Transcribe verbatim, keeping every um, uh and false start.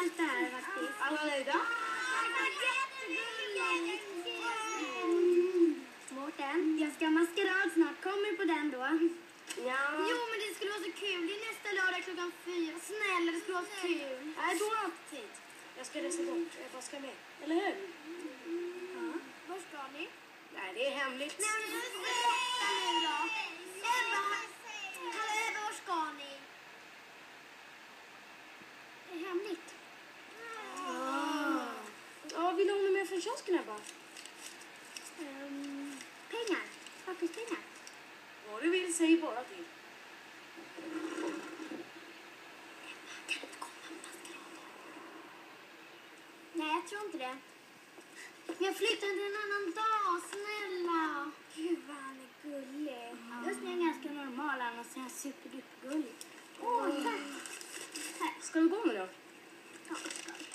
känns det här faktiskt. Alla nöjda? Mårten, jag ska ha maskerad snart. Kommer du på den då? Ja. Jo, men det skulle vara så kul. Det är nästa lördag klockan fyra. Snälla, det skulle vara så kul. Nej, då har jag inte tid. Jag ska resa bort. Jag bara ska med. Eller hur? Ja. Var ska ni? Nej, det är hemligt. Nej, men du får berätta nu då. Ebba, hallå Ebba, var ska ni? Det är hemligt. Ah. Ja, vill du ha något mer från kiosken, Ebba? Um, pengar. Papperspengar. Vad du vill, säg bara till. Kan inte komma med maskeraden? Nej, jag tror inte det. Jag flyttar till en annan dag, snälla. Gud vad han är gullig. Mm. Just nu är han ganska normal, annars är han superdupergullig. Åh, tack. Här. Ska du gå nu då? Ja,